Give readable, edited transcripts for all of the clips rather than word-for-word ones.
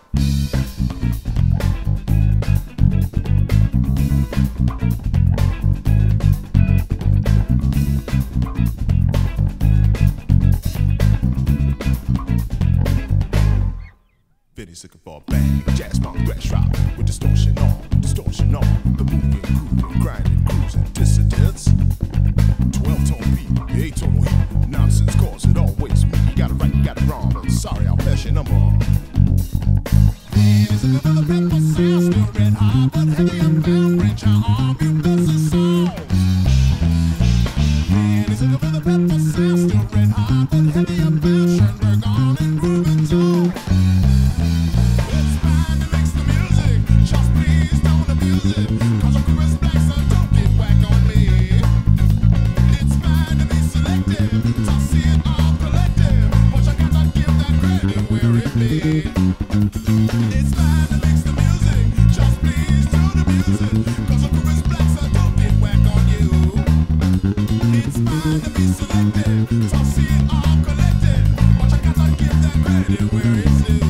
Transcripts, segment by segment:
Vinnie's looking for a bang, jazz funk, thrash rock with distortion on, the moving, grooving, grinding, cruising, dissidents. 12-tone beat, 8-tone heat, nonsense cause it always me. You got it right, you got it wrong, but sorry, I'll pass your number on. Vinnie's looking for the pepper sound, still red hot, but heavy and bound, reach out arm, you miss a song. Vinnie's looking for the pepper sound, still red hot, but heavy and bound, Bergamo and grooving too. Cause I'm Chris Black, so don't get whack on me. It's fine to be selective, to see it all collective, but you gotta give that credit where it be. It's fine to mix the music, just please do the music, cause I'm Chris Black, so don't get whack on you. It's fine to be selective, to see it all collective, but you gotta give that credit where it's due.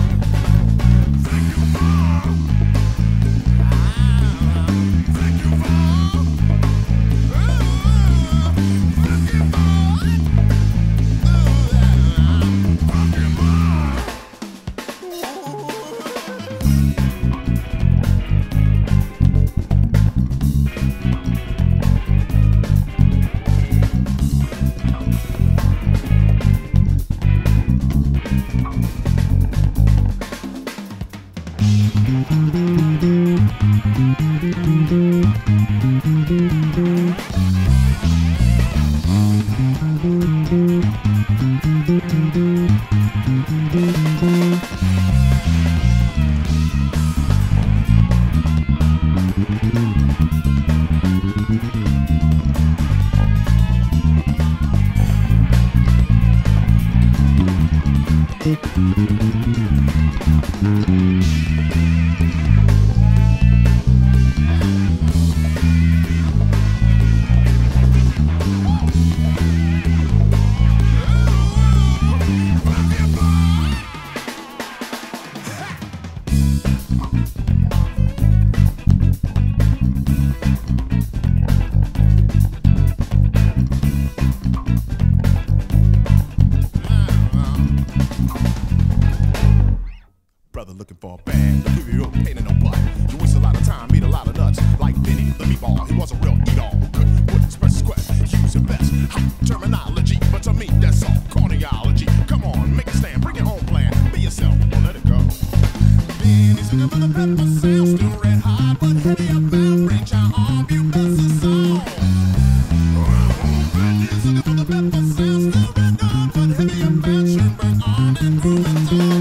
Looking for a band, give you a pain in the butt. You waste a lot of time, eat a lot of nuts. Like Vinnie, the meatball, he was a real eat-all. Couldn't put express quest, use your best. Hot terminology, but to me that's all cardiology. Come on, make a stand, bring your own plan. Be yourself, don't let it go. Vinnie's looking for the pepper sound, still red hot, but heavy and bound. Reach out arm, you miss a song. Vinnie's looking for the pepper sound, still red hot, but heavy and bound. Burn on and grooving too.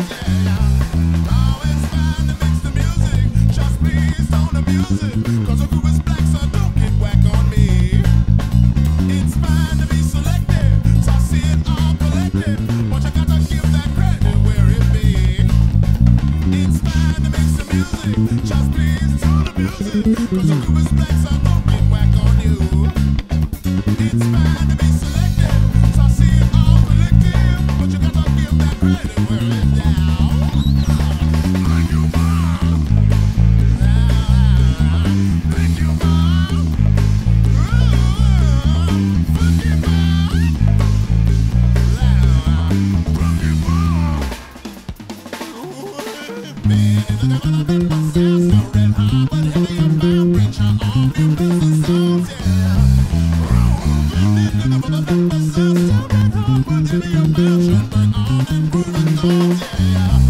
Cause a group is black, so don't get whack on me. It's fine to be selective, so I see it all collective, but you gotta give that credit where it be. It's fine to mix the music, just please do the music, cause a group is black, so don't get whack on you. It's fine to be selective, so I see it all collective, but you gotta give that credit where it's down. Thank you, Mom. Yeah.